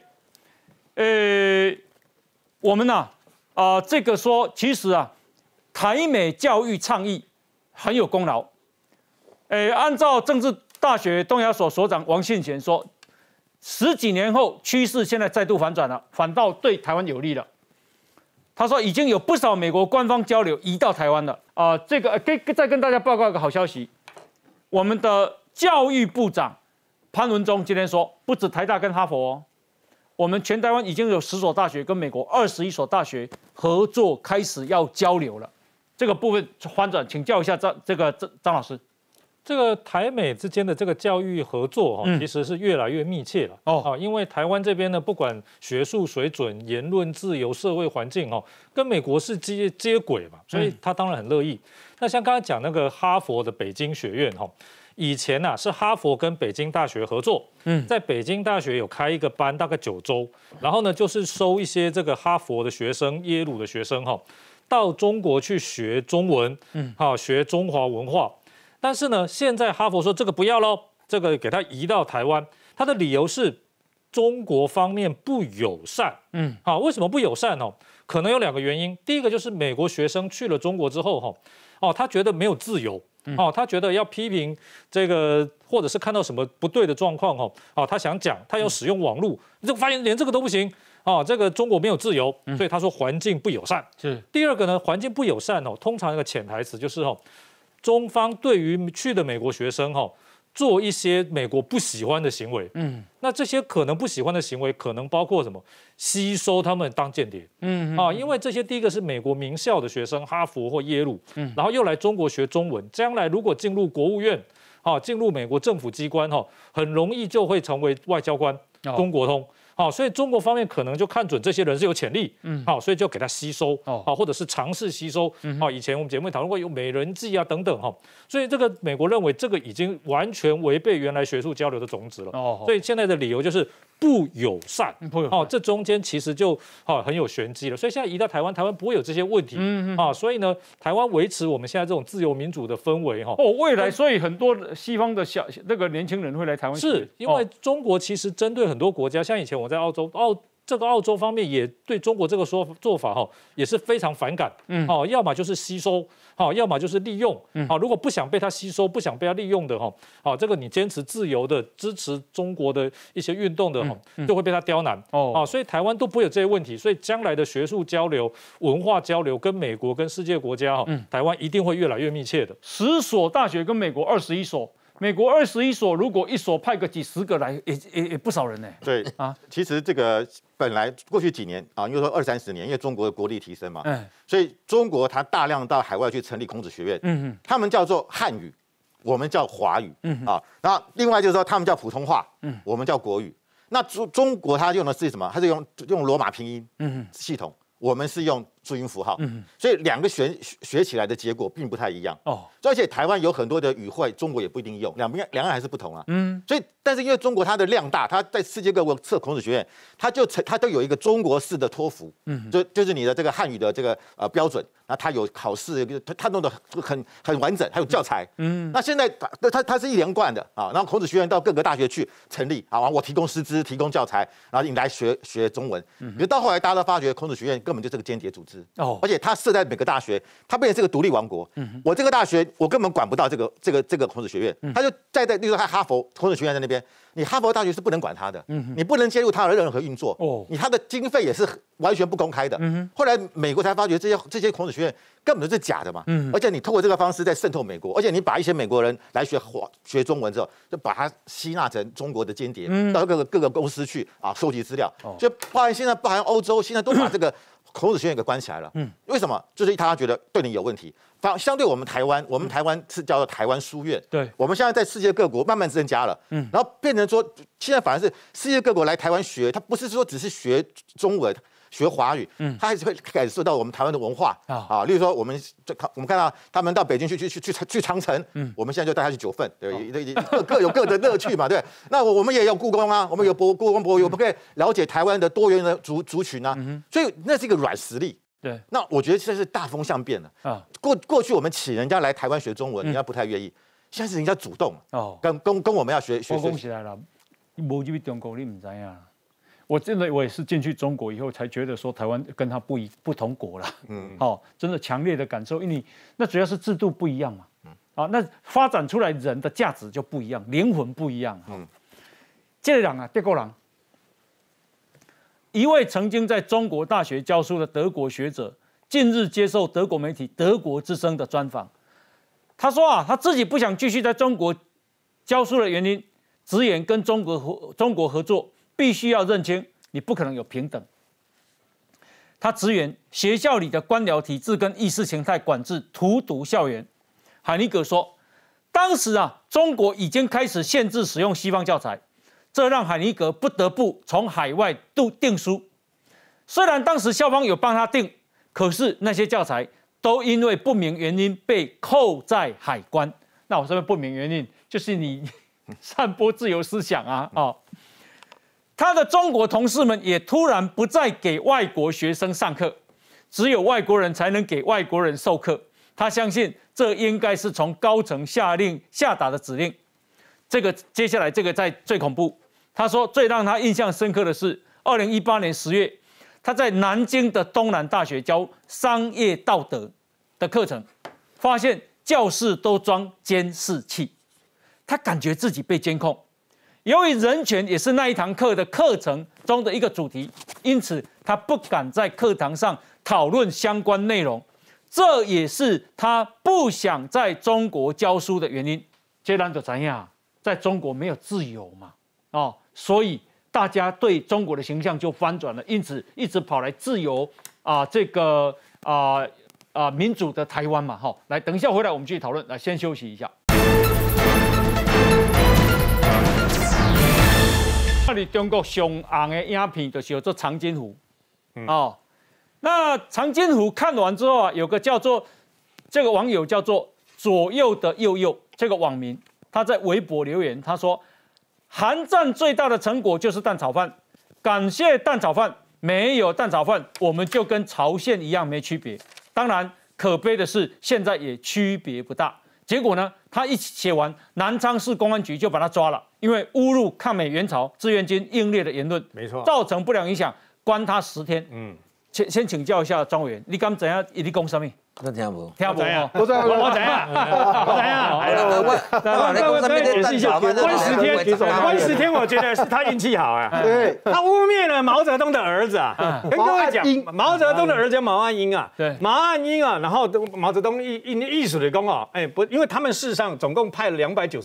我们这个说，其实台美教育倡议很有功劳。按照政治大学东亚所所长王信贤说，10几年后趋势现在再度反转了，反倒对台湾有利了。他说已经有不少美国官方交流移到台湾了。这个再跟大家报告一个好消息，我们的教育部长潘文忠今天说，不止台大跟哈佛我们全台湾已经有10所大学跟美国21所大学合作，开始要交流了。这个部分翻转，请教一下张老师。 这个台美之间的这个教育合作其实是越来越密切了因为台湾这边呢，不管学术水准、言论自由、社会环境跟美国是接轨嘛，所以他当然很乐意。那像刚才讲那个哈佛的北京学院以前是哈佛跟北京大学合作，在北京大学有开一个班，大概9周，然后呢就是收一些这个哈佛的学生、耶鲁的学生到中国去学中文，学中华文化。但是呢，现在哈佛说这个不要喽，这个给他移到台湾，他的理由是中国方面不友善。为什么不友善可能有2个原因。第一个就是美国学生去了中国之后他觉得没有自由。他觉得要批评这个，或者是看到什么不对的状况他想讲，他要使用网络，就发现连这个都不行这个中国没有自由，所以他说环境不友善。第二个呢，环境不友善通常一个潜台词就是中方对于去的美国学生做一些美国不喜欢的行为，那这些可能不喜欢的行为，可能包括什么？吸收他们当间谍，因为这些第一个是美国名校的学生，哈佛或耶鲁，然后又来中国学中文，将来如果进入国务院，进入美国政府机关，很容易就会成为外交官，中国通。所以中国方面可能就看准这些人是有潜力，所以就给他吸收，或者是尝试吸收，以前我们节目讨论过有美人计啊等等，所以这个美国认为这个已经完全违背原来学术交流的种子了，所以现在的理由就是不友善，这中间其实就很有玄机了，所以现在移到台湾，台湾不会有这些问题，所以呢，台湾维持我们现在这种自由民主的氛围， 未来所以很多西方的那个年轻人会来台湾， 是因为中国其实针对很多国家，像以前我在澳洲，澳洲方面也对中国这个做法也是非常反感，要么就是吸收，要么就是利用，如果不想被他吸收，不想被他利用的，这个你坚持自由的支持中国的一些运动的，就会被他刁难，所以台湾都不会有这些问题，所以将来的学术交流、文化交流跟美国跟世界国家，台湾一定会越来越密切的。 10所大学跟美国21所。美国21所，如果一所派个几10个来，也不少人呢。 对啊，其实这个本来过去几年啊，因为说20-30年，因为中国的国力提升嘛，所以中国它大量到海外去成立孔子学院，他们叫做汉语，我们叫华语，啊，然后另外就是说他们叫普通话，我们叫国语。那中国它用的是什么？它是用罗马拼音系统。我们是用注音符号，所以两个学起来的结果并不太一样。而且台湾有很多的语汇，中国也不一定用，两岸还是不同啊。所以，但是因为中国它的量大，它在世界各国设孔子学院，它都有一个中国式的托福，就是你的这个汉语的这个标准，那它有考试，它弄得很完整，还有教材。那现在它是一连贯的啊，然后孔子学院到各个大学去成立啊，我提供师资，提供教材，然后你来学中文。可是到后来大家都发觉孔子学院根本就是个间谍组织，而且它设在每个大学，它变成是个独立王国。我这个大学我根本管不到这个孔子学院，它就例如说哈佛孔子学院在那边，你哈佛大学是不能管它的，你不能介入它的任何运作，它的经费也是完全不公开的。后来美国才发觉这些孔子学院根本都是假的嘛，而且你透过这个方式在渗透美国，而且你把一些美国人来学中文之后，就把它吸纳成中国的间谍，到各个公司去啊收集资料，就包含欧洲现在都把这个孔子学院给关起来了。为什么？就是他觉得对你有问题。相对我们台湾是叫做台湾书院，对，我们现在在世界各国慢慢增加了，然后变成说现在反而是世界各国来台湾学，他不是说只是学中文。学华语，他还是会感受到我们台湾的文化啊。例如说，我们看到他们到北京去长城，我们现在就带他去9份，对，各有各的乐趣嘛，对。那我们也有故宫啊，我们有故宫博物院，我们可以了解台湾的多元的族群啊，所以那是一个软实力。对，那我觉得现在是大风向变了啊。过去我们请人家来台湾学中文，人家不太愿意，现在是人家主动跟我们要学。 我讲起来了，无入中国你唔知啊。我也是进去中国以后才觉得说台湾跟它不同国了，真的强烈的感受，因为那主要是制度不一样嘛，那发展出来人的价值就不一样，灵魂不一样，这个人啊，德国人，一位曾经在中国大学教书的德国学者，近日接受德国媒体《德国之声》的专访，他说啊，他自己不想继续在中国教书的原因，直言跟中国合作。必须要认清，你不可能有平等。他直言，学校里的官僚体制跟意识形态管制荼毒校园。海尼格说，当时啊，中国已经开始限制使用西方教材，这让海尼格不得不从海外订书。虽然当时校方有帮他订，可是那些教材都因为不明原因被扣在海关。那我说的不明原因，就是你散播自由思想啊，他的中国同事们也突然不再给外国学生上课，只有外国人才能给外国人授课。他相信这应该是从高层下达的指令。接下来这个在最恐怖。他说最让他印象深刻的是，2018年10月，他在南京的东南大学教商业道德的课程，发现教室都装监视器，他感觉自己被监控。由于人权也是那一堂课的课程中的一个主题，因此他不敢在课堂上讨论相关内容， 这也是他不想在中国教书的原因。这咱就怎样，在中国没有自由嘛，哦，所以大家对中国的形象就翻转了，因此一直跑来自由这个民主的台湾嘛，哈，来，等一下回来我们继续讨论，来，先休息一下。那里中国上红的影片就是叫做长津湖，哦，那长津湖看完之后啊，有个叫做这个网友叫做左右的右右这个网民，他在微博留言，他说韩战最大的成果就是蛋炒饭，感谢蛋炒饭，没有蛋炒饭我们就跟朝鲜一样没区别。当然可悲的是现在也区别不大。结果呢，他一写完，南昌市公安局就把他抓了，因为侮辱抗美援朝志愿军英烈的言论， 没错， 造成不良影响，关他10天。先请教一下庄委员，你敢怎样？你讲什么？ 我听无， 听无哦， 我知道，我知道，哎呦，我解释一下，关10天，我觉得是他运气好啊，对，他污蔑了毛泽东的儿子啊，跟各位讲，毛泽东的儿子叫毛岸英啊，对，毛岸英啊，然后毛泽东意思的讲哦，哎不，因为他们事实上总共派了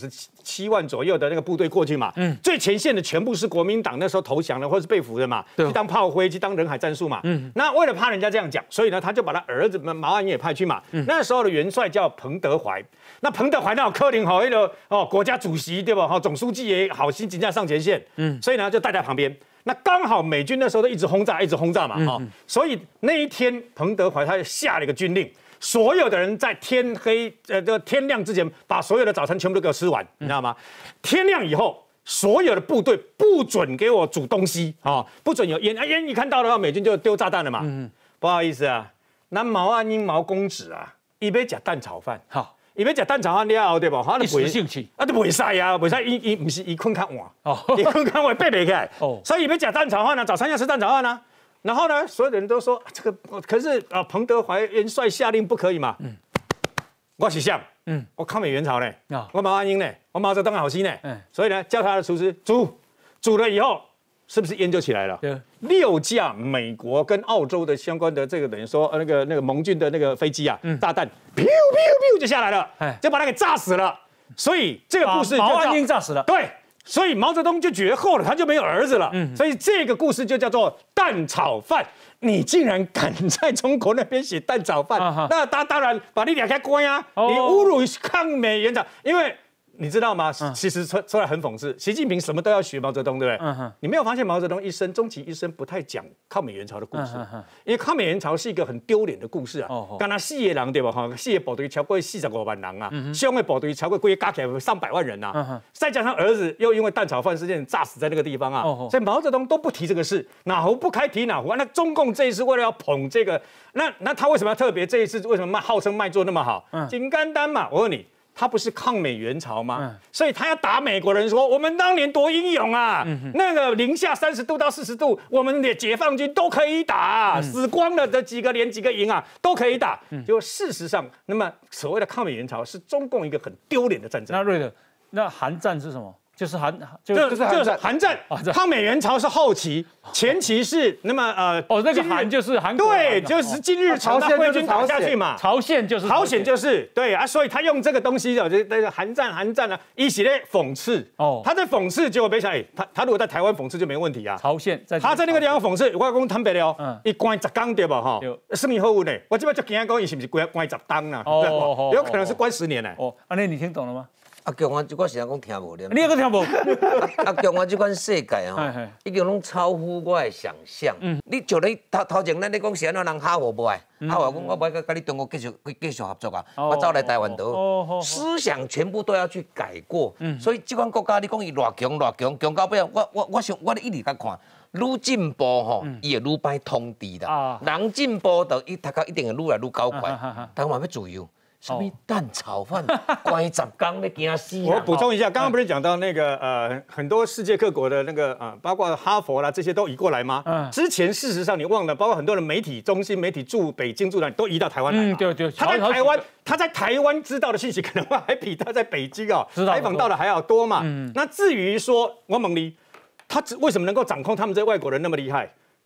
297万左右的那个部队过去嘛，最前线的全部是国民党那时候投降的或是被俘的嘛，去当炮灰，去当人海战术嘛，那为了怕人家这样讲，所以呢，他就把他儿子毛岸英也派去嘛，那时候的元帅叫彭德怀，那彭德怀那有可能好那个国家主席对吧？总书记也好心情在上前线，所以呢就带在旁边。那刚好美军那时候都一直轰炸嘛，所以那一天彭德怀他就下了一个军令，所有的人在天亮之前把所有的早餐全部都给我吃完，你知道吗？天亮以后，所有的部队不准给我煮东西不准有烟，烟一看到的话，美军就丢炸弹了嘛。不好意思啊。那毛岸英毛公子啊，伊要吃蛋炒饭，好，伊要吃蛋炒饭了后，对不？他就一时兴起， 就袂使啊，袂使，伊不是伊困较晚，伊困较晚爬不起来，所以伊要吃蛋炒饭啊，早餐要吃蛋炒饭啊。然后呢，所有人都说这个，可是彭德怀元帅下令不可以嘛，我是想，我抗美援朝呢，我毛岸英呢，我毛泽东好心呢，所以呢，叫他的厨师煮了以后。是不是烟就起来了？6架美国跟澳洲的相关的这个等于说那个盟军的那个飞机啊，炸弹，biu biu biu就下来了，就把他给炸死了。所以这个故事就毛岸英炸死了。 对，所以毛泽东就绝后了，他就没有儿子了。所以这个故事就叫做蛋炒饭。你竟然敢在中国那边写蛋炒饭，那当然把你两开关啊！你侮辱抗美援朝，因为。你知道吗？其实说来很讽刺，习近平什么都要学毛泽东，对不对？你没有发现毛泽东终其一生不太讲抗美援朝的故事，因为抗美援朝是一个很丢脸的故事啊。刚才4个人对吧？4个部队超过45万人啊，兄的部队超过规加起来上百万人啊，再加上儿子又因为蛋炒饭事件炸死在那个地方啊，所以毛泽东都不提这个事，哪壶不开提哪壶。那中共这一次为了要捧这个，那他为什么要特别这一次为什么号称卖座那么好？很简单嘛，我问你。他不是抗美援朝吗？所以他要打美国人说，我们当年多英勇啊！那个零下30度到40度，我们的解放军都可以打，死光了的几个连几个营啊，都可以打。结果事实上，那么所谓的抗美援朝是中共一个很丢脸的战争。 那瑞德，那韩战是什么？就是韩战，抗美援朝是后期，前期是那么那个韩就是韩国， 对，就是金日成的挥军打下去嘛， 朝鲜就是对啊，所以他用这个东西的那个韩战啊，一起在讽刺他在讽刺，结果没想他如果在台湾讽刺就没问题啊， 朝鲜他在那个地方讽刺，我讲坦白了一关10天对吧？生意好呢，我这边就惊讲伊是不是关10天呢？有可能是关10年呢。 那你听懂了吗？ 中华这个时阵讲听无了， 你个听无？ 中华这款世界吼，已经拢超乎我的想象。你像你头前咱咧讲是安怎人哈佛不爱，哈佛讲我不爱跟你中国继续合作啊，我走来台湾岛，思想全部都要去改过。所以这款国家你讲伊偌强，强到尾，我一直甲看。愈进步吼，伊会愈歹通知啦。人进步就伊读到一定会愈来愈高快，台湾要自由。什么蛋炒饭，关10天要惊死！ 我补充一下，刚刚不是讲到那个很多世界各国的那个包括哈佛啦这些都移过来吗？之前事实上你忘了，包括很多的媒体中心、媒体驻北京驻哪都移到台湾来。对，他在台湾知道的信息可能还比他在北京采访到的还要多嘛。那至于说我问你，他为什么能够掌控他们这外国人那么厉害？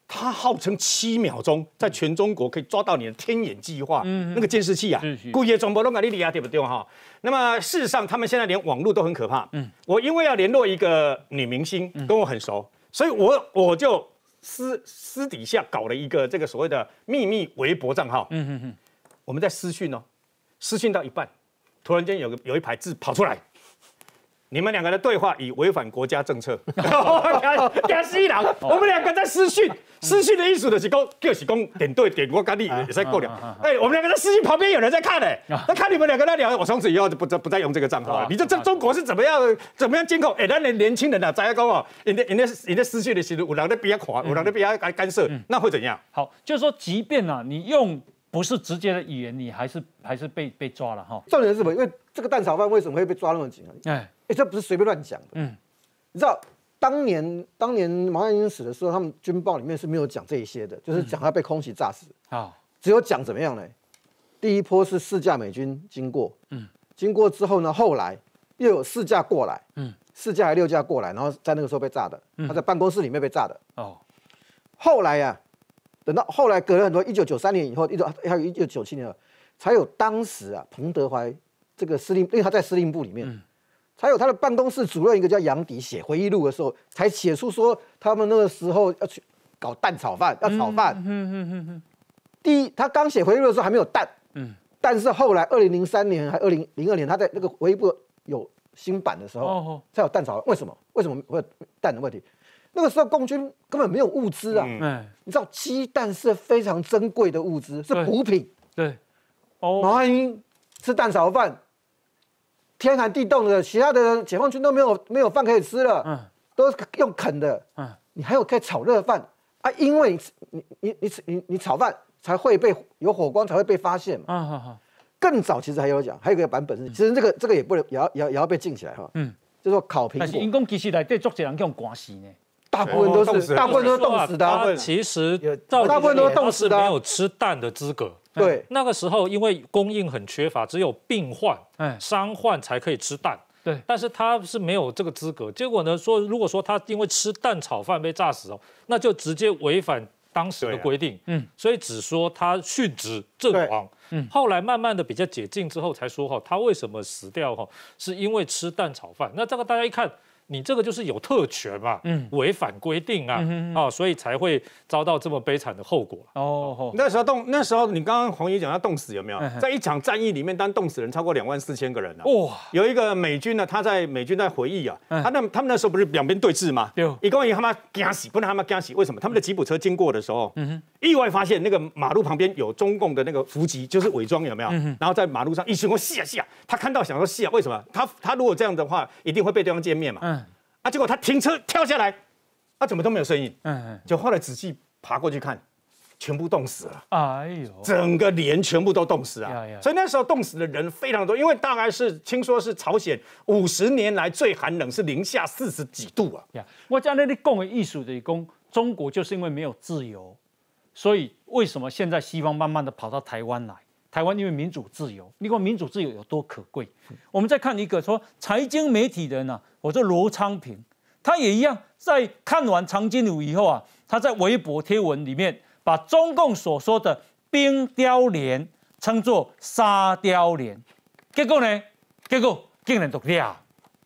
他号称7秒钟在全中国可以抓到你的天眼计划，那个监视器啊，故意全部都给你抓，对不对哈？那么事实上，他们现在连网络都很可怕。我因为要联络一个女明星，跟我很熟，所以我就私底下搞了一个这个所谓的秘密微博账号。我们在私讯哦，私讯到一半，突然间有一排字跑出来。你们两个的对话已违反国家政策，惊死人！我们两个在私讯的意思就是讲点对点，我跟你也在够了。哎，我们两个在私讯旁边有人在看呢，在看你们两个在聊。我从此以后就不再用这个账号了。你这中国是怎么样监控？哎，咱年轻人啊，在讲哦，人家私讯的时候，有人在边看，有人在边干涉，那会怎样？ 好，就是说，即便啊，你用不是直接的语言，你还是被抓了哈。 重点是什么？因为这个蛋炒饭为什么会被抓那么紧啊？这不是随便乱讲的。你知道当年毛岸英死的时候，他们军报里面是没有讲这一些的，就是讲他被空袭炸死啊，只有讲怎么样呢？第一波是4架美军经过，经过之后呢，后来又有4架过来，4架还6架过来，然后在那个时候被炸的，他在办公室里面被炸的。后来呀，等到后来隔了很多，1993年以后，还有1997年了，才有当时啊彭德怀这个司令，因为他在司令部里面。才有他的办公室主任一个叫杨迪写回忆录的时候，才写出说他们那个时候要去搞蛋炒饭，要炒饭。第一，他刚写回忆录的时候还没有蛋，但是后来2003年还2002年，他在那个回忆录有新版的时候，才有蛋炒饭。为什么会有蛋的问题？那个时候共军根本没有物资啊，你知道鸡蛋是非常珍贵的物资，是补品。 对， 毛岸英吃蛋炒饭。天寒地冻的，其他的解放军都没有饭可以吃了，都是用啃的。你还有可以炒热饭啊，因为你炒饭才会有火光才会被发现嘛。更早其实还有讲，还有一个版本是，其实这个也不能也要被禁起来哈。就说烤苹果。 但是因公其实来对作者人用关系呢。 大部分都是冻死的。 其实大部分都冻死的， 没有吃蛋的资格。 对， 那个时候因为供应很缺乏，只有病患、伤患才可以吃蛋。 对， 但是他是没有这个资格。结果呢，如果说他因为吃蛋炒饭被炸死哦，那就直接违反当时的规定。所以只说他殉职阵亡。后来慢慢的比较解禁之后，才说他为什么死掉是因为吃蛋炒饭。那这个大家一看。你这个就是有特权嘛，违反规定啊，所以才会遭到这么悲惨的后果。 那时候你刚刚黄爷讲要冻死有没有？在一场战役里面，当冻死人超过24000个人啊。哇！有一个美军呢，美军在回忆啊，他们那时候不是两边对峙吗？对。一共他妈惊死，不能他妈惊死，为什么？他们的吉普车经过的时候，意外发现那个马路旁边有中共的那个伏击，就是伪装有没有？然后在马路上一群人戏啊，他看到想说戏啊，为什么？他如果这样的话，一定会被对方歼灭嘛。结果他停车跳下来，怎么都没有声音。就后来仔细爬过去看，全部冻死了。哎呦，整个连全部都冻死啊！所以那时候冻死的人非常多，因为大概是听说是朝鲜50年来最寒冷，是-40几度啊。 我讲那你讲的艺术的讲，中国就是因为没有自由，所以为什么现在西方慢慢的跑到台湾来？台湾因为民主自由，你看民主自由有多可贵。我们再看一个说财经媒体人啊，我说罗昌平，他也一样，在看完长津湖以后啊，他在微博贴文里面把中共所说的冰雕连称作沙雕连，结果竟然都了，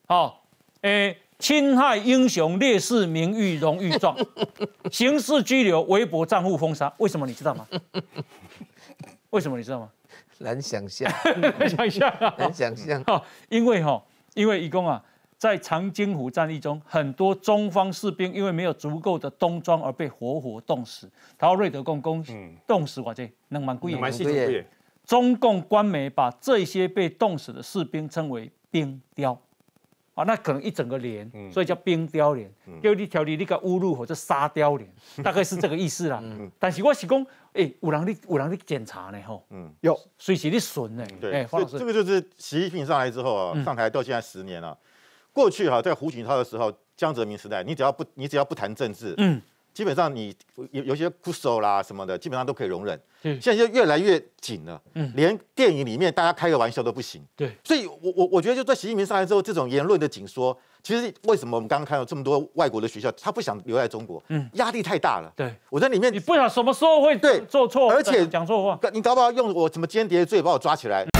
侵害英雄烈士名誉荣誉状，刑事拘留，微博账户封杀。为什么你知道吗？为什么你知道吗？ 难想象， 难想象，因为一共啊，在长津湖战役中，很多中方士兵因为没有足够的冬装而被活冻死。然后瑞德公冻死我这2万几人。中共官媒把这些被冻死的士兵称为冰雕，那可能一整个连，所以叫冰雕连。叫你条例那个侮辱或者沙雕连，大概是这个意思啦。但是我是讲。有人你检查呢吼， 有随时你损呢。 对，所以这个就是习近平上来之后啊，上台到现在10年了。过去在胡锦涛的时候，江泽民时代，你只要不谈政治，基本上你有些酷手啦什么的，基本上都可以容忍。现在就越来越紧了，连电影里面大家开个玩笑都不行。 对， 所以我觉得就在习近平上来之后，这种言论的紧缩， 其实为什么我们刚刚看到这么多外国的学校，他不想留在中国？压力太大了。 对， 我在里面， 你不想什么时候会做错， 而且讲错话， 你搞不好用我什么间谍罪把我抓起来。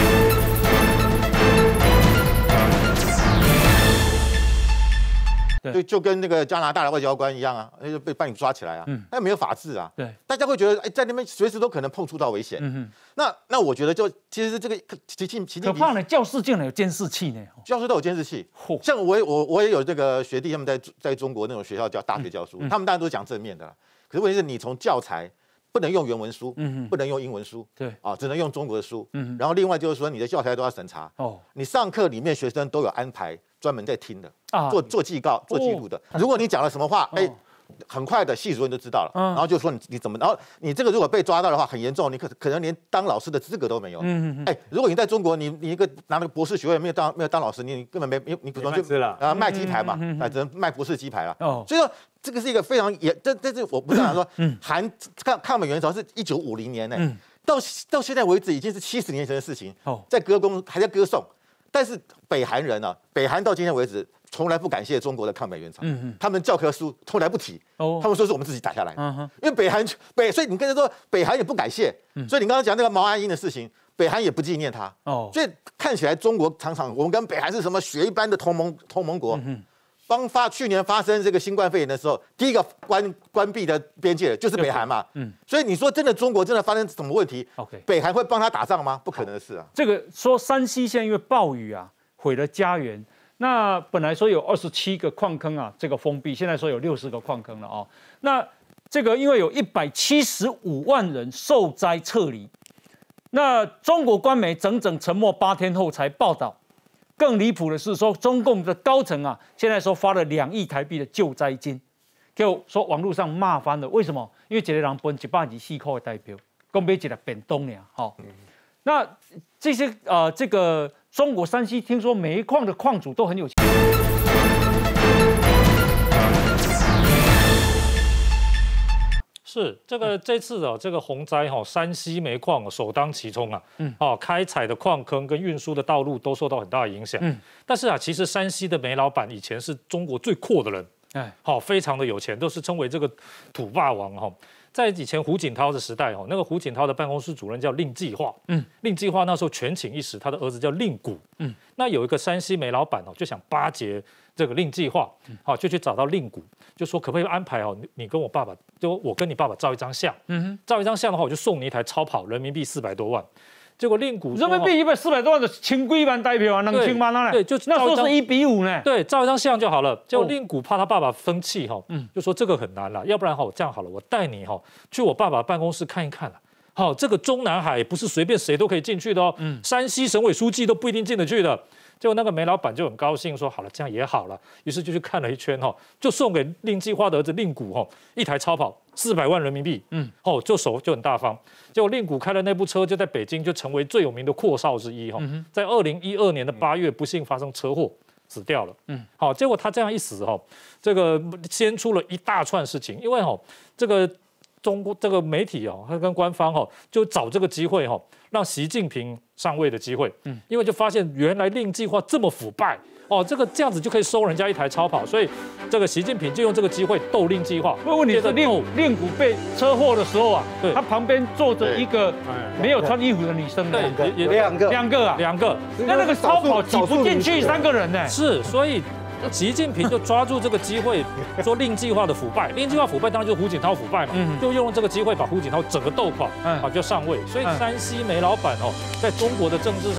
就跟那个加拿大的外交官一样啊，就把你抓起来啊，那没有法治啊。 对， 大家会觉得，在那边随时都可能碰触到危险。那我觉得其实这个习近平可怕呢，教室竟然有监视器呢， 教室都有监视器。像我也有这个学弟，他们在中国那种学校大学教书，他们当然都是讲正面的啦。可是问题是你从教材不能用原文书，不能用英文书， 对啊，只能用中国的书。然后另外就是说，你的教材都要审查。你上课里面学生都有安排专门在听的，做记告、做记录的。如果你讲了什么话，很快的系主任就知道了，然后就说你怎么，然后你这个如果被抓到的话，很严重，你可能连当老师的资格都没有。如果你在中国，你一个拿那个博士学位没有当老师，你根本你可能就卖鸡排嘛，只能卖博士鸡排了。所以说这个是一个非常这是我不是讲说抗美援朝是1950年呢，到现在为止已经是70年前的事情，在还在歌颂，但是北韩人啊，北韩到今天为止。从来不感谢中国的抗美援朝，他们教科书从来不提，他们说是我们自己打下来的，因为所以你跟他说北韩也不感谢，所以你刚刚讲那个毛岸英的事情，北韩也不纪念他，所以看起来中国常常我们跟北韩是什么血一般的同盟国，去年发生这个新冠肺炎的时候，第一个关闭的边界就是北韩嘛，所以你说真的中国真的发生什么问题，北韩会帮他打仗吗？不可能的事啊。 这个说山西现在因为暴雨啊毁了家园。那本来说有27个矿坑啊，这个封闭，现在说有60个矿坑了哦。那这个因为有175万人受灾撤离，那中国官媒整整沉默8天后才报道。更离谱的是说，中共的高层啊，现在说发了2亿台币的救灾金，就说网络上骂翻了。为什么？因为一个人分124块的代表，讲买一个便当呢，哈。那这些这个中国山西听说煤矿的矿主都很有钱。 是这次这个洪灾山西煤矿首当其冲啊，开采的矿坑跟运输的道路都受到很大的影响。但是其实山西的煤老板以前是中国最阔的人，非常的有钱，都是称为这个土霸王哈。在以前胡锦涛的时代，那个胡锦涛的办公室主任叫令计划，令计划那时候权倾一时，他的儿子叫令谷，那有一个山西煤老板就想巴结这个令计划，就去找到令谷，就说可不可以安排你跟我爸爸，就我跟你爸爸照一张相，照一张相的话，我就送你一台超跑，人民币400多万。结果令谷人民币400多万的千几万代表啊，2000万啊， 对，就那时候是1比5呢， 对，照一张相就好了。结果令谷怕他爸爸生气就说这个很难了，要不然我这样好了，我带你去我爸爸办公室看一看了。这个中南海不是随便谁都可以进去的哦，山西省委书记都不一定进得去的。结果那个煤老板就很高兴，说好了，这样也好了，于是就去看了一圈就送给令计划的儿子令谷一台超跑400万人民币，就很大方。结果令谷开的那部车就在北京就成为最有名的阔少之一在2012年的8月不幸发生车祸死掉了。结果他这样一死这个先出了一大串事情，因为这个中国这个媒体他跟官方就找这个机会让习近平上位的机会，因为就发现原来令计划这么腐败这样子就可以收人家一台超跑，所以这个习近平就用这个机会斗令计划。 问题是令谷被车祸的时候啊，他旁边坐着一个没有穿衣服的女生， 对， 两个，那个超跑挤不进去3个人呢， 是，所以。习近平就抓住这个机会说令计划的腐败，令计划腐败当然就是胡锦涛腐败嘛，就用这个机会把胡锦涛整个斗垮就上位。所以山西煤老板在中国的政治